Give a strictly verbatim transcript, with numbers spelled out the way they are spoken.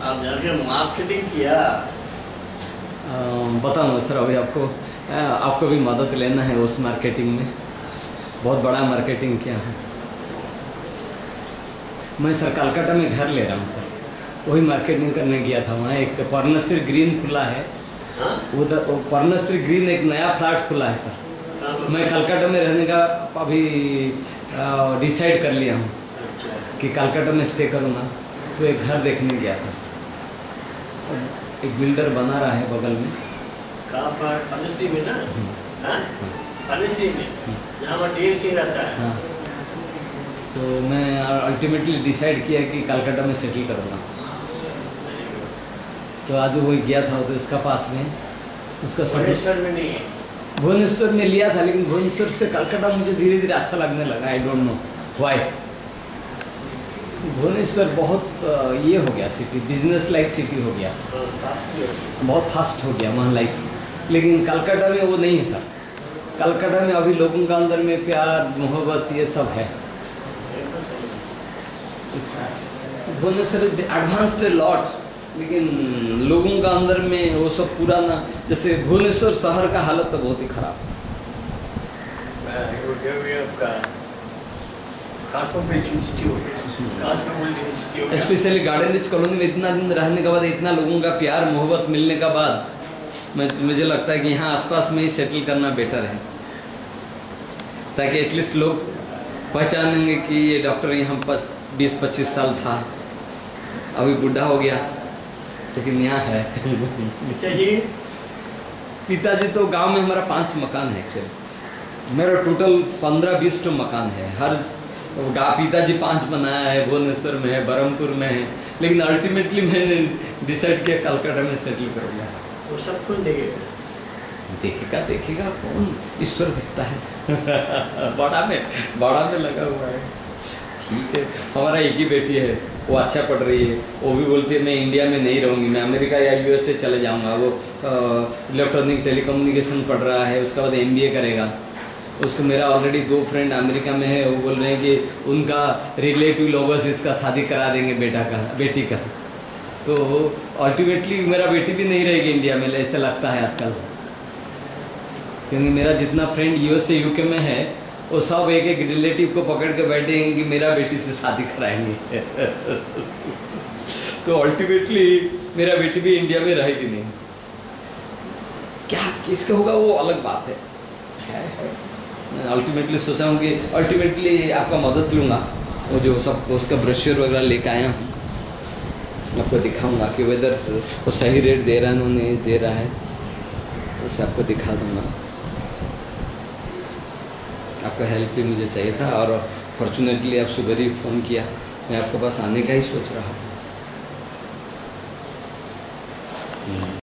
आप जाके मार्केटिंग किया? बताऊँगा सर, अभी आपको आपको भी मदद लेना है उस मार्केटिंग में। बहुत बड़ा मार्केटिंग किया है मैं सर। कलकत्ता में घर ले रहा हूँ सर, वही मार्केटिंग करने गया था। वहाँ एक पर्णश्री ग्रीन खुला है, उधर पर्णश्री ग्रीन एक नया फ्लैट खुला है सर। मैं कलकत्ता में रहने का अभी डिसाइड कर लिया हूँ कि कलकत्ता में स्टे करूँगा, तो एक घर देखने गया था सर। एक बिल्डर बना रहा है बगल में। कहाँ पर? पनसी में ना? हाँ? पनसी में जहाँ पर डी एम सिंह रहता है। हाँ, तो मैं अल्टीमेटली डिसाइड किया कि कलकत्ता में सेटल करूँगा। तो आज वो गया था तो इसका पास में उसका भुवनेश्वर में नहीं है? भुवनेश्वर में लिया था, लेकिन भुवनेश्वर से कलकत्ता मुझे धीरे धीरे अच्छा लगने लगा। I don't know why. Bhubaneswar बहुत ये हो गया सिटी, बिजनेस लाइक सिटी हो गया, बहुत फास्ट हो गया वहाँ लाइफ। लेकिन कलकत्ता में वो नहीं है सर। कलकत्ता में अभी लोगों का अंदर में प्यार मोहब्बत ये सब है। भुवनेश्वर एडवांस्ड लॉट, लेकिन लोगों का अंदर में वो सब पुराना। जैसे भुवनेश्वर शहर का हालत तो बहुत ही खराब है। स्पेशली गार्डन रिच कॉलोनी में इतना दिन रहने के बाद, इतना लोगों का प्यार मोहब्बत मिलने के बाद, मैं मुझे लगता है कि यहाँ आसपास में ही सेटल करना बेटर है, ताकि एटलीस्ट लोग पहचानेंगे कि ये डॉक्टर यहाँ बीस पच्चीस साल था, अभी बुढ़ा हो गया, लेकिन यहाँ है। पिताजी पिताजी तो गांव में हमारा पांच मकान है एक्चुअली। मेरा टोटल पंद्रह बीस तो मकान है। हर गा पिताजी पांच बनाया है, भुवनेश्वर में है, बरहमपुर में है, लेकिन अल्टीमेटली मैंने डिसाइड किया कलकत्ता में सेटल करूँगा। और सब कौन देखेगा? देखेगा देखेगा कौन? ईश्वर दिखता है। बड़ा में बड़ा में लगा हुआ है। ठीक है, हमारा एक ही बेटी है, वो अच्छा पढ़ रही है। वो भी बोलती है मैं इंडिया में नहीं रहूँगी, मैं अमेरिका या यूएसए चले जाऊँगा। वो इलेक्ट्रॉनिक टेलीकम्युनिकेशन पढ़ रहा है, उसके बाद एमबीए करेगा। उसको मेरा ऑलरेडी दो फ्रेंड अमेरिका में है, वो बोल रहे हैं कि उनका रिलेटिव लोगों से इसका शादी करा देंगे बेटा का बेटी का। तो अल्टीमेटली मेरा बेटी भी नहीं रहेगी इंडिया में, ऐसा लगता है आजकल, क्योंकि मेरा जितना फ्रेंड यूएसए यूके में है, वो सब एक एक रिलेटिव को पकड़ के बैठेंगे कि मेरा बेटी से शादी कराएंगे। तो अल्टीमेटली मेरा बेटी भी इंडिया में रहेगी नहीं। क्या किसका होगा वो अलग बात है, है, है। अल्टीमेटली सोचा हूँ कि अल्टीमेटली आपका मदद लूँगा। वो जो सब उसका ब्रोशर वगैरह लेकर आया हूँ, आपको दिखाऊंगा कि वेदर वो सही रेट दे रहा है नहीं दे रहा है, उससे आपको दिखा दूंगा। आपका हेल्प भी मुझे चाहिए था, और फॉर्चुनेटली आप सुबह ही फ़ोन किया। मैं आपके पास आने का ही सोच रहा था।